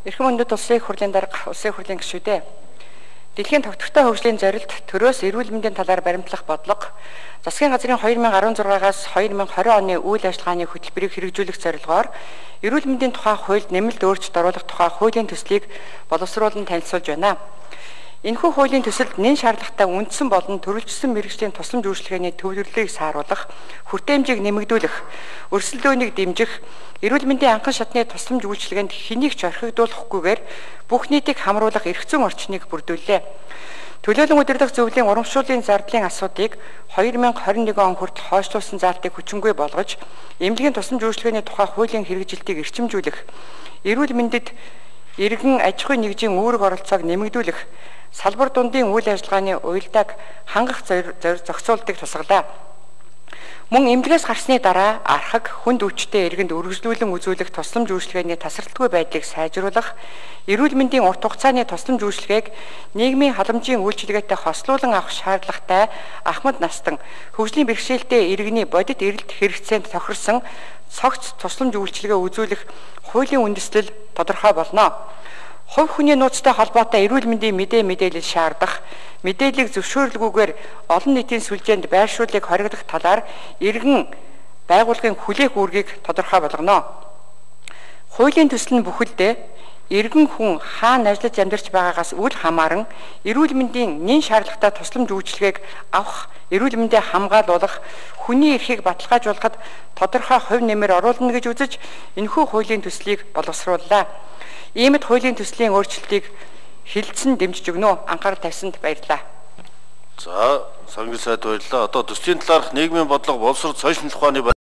Эрхэм өндөд улсын их хурлын дарга улсын их хурлын гишүүдээ дэлхийн тогтвортой хөгжлийн зорилт төрөөс эрүүл мэндийн талаар баримтлах бодлого засгийн газрын 2016-аас 2020 оны үйл ажиллагааны хөтөлбөрийг хэрэгжүүлэх зорилгоор эрүүл мэндийн тухай хуульд нэмэлт өөрчлөлт оруулах тухай хуулийн төслийг боловсруулан танилцуулж байна. Энэхүү хуулийн төсөлд нэн шаардлагатай үндсэн болон төрөлжсөн мэргэжлийн тусламж үйлчилгээний төвлөрлөлийг сааруулах, хүртээмжийг нэмэгдүүлэх, өрсөлдөөнийг дэмжих, эрүүл мэндийн анхан шатны тусламж үйлчилгээнд хэнийг ч орхигдуулахгүйгээр бүх нийтийг хамруулах эрх зүйн орчныг бүрдүүллээ. Төлөөлөн удирдах зөвлөлийн урамшууллын зардлын асуудыг 2021 он хүртэл хойшлуулсан заалтыг хүчингүй болгож, эмнэлгийн тусламж үйлчилгээний тухай хуулийн хэрэгжилтийг эрчимжүүлэх, эрүүл мэндэд иргэн аж ахуйн нэгжийн үүрэг оролцоог нэмэгдүүлэх, салбар дундын үйл ажиллагааны уялдааг хангах зохицуултыг тусгалаа. Мөн эмнэлгээс гарсны дараа архаг хүнд өвчтөе иргэнд үргэлжлүүлэн үзүүлэх тусламж үйлчилгээний тасралтгүй байдлыг сайжруулах, эрүүл мэндийн урт хугацааны тусламж үйлчилгээг нийгмийн халамжийн үйлчилгээтэй хослуулан авах шаардлагатай ахмад настан хөгжлийн бэрхшээлтэй иргэний бодит эрэлт хэрэгцээнд тохирсон цогц тусламж үйлчилгээ үзүүлэх хуулийн үндэслэл тодорхой болно. Хувь хүний нууцтай холбоотой эрүүл мэндийн мэдээлэл шаардах, мэдээллийг зөвшөөрлгүйгээр олон нийтийн сүлжээнд байршуулыг хоригдох талаар иргэн байгууллагын хүлээх үүргийг тодорхой болгоно. Хуулийн төсөл нь бүхэлдээ иргэн хүн хаана ажиллаж амьдарч байгаагаас үл хамааран эрүүл мэндийн нэн шаардлагатай тусламж үйлчилгээг авах, эрүүл мэндийг хамгаалуулах, хүний эрхийг баталгаажуулахад тодорхой хувь нэмэр оруулна гэж үзэж энэхүү хуулийн төслийг боловсрууллаа. Иймд хуулийн төслийн өөрчлөлтийг хилцэн дэмжиж өгнө. Анхаарал тавьсанд баярлалаа. За, сангил сайд баярлалаа. Одоо төслийн талаарх нийгмийн бодлого боловсрол соёлын ухааны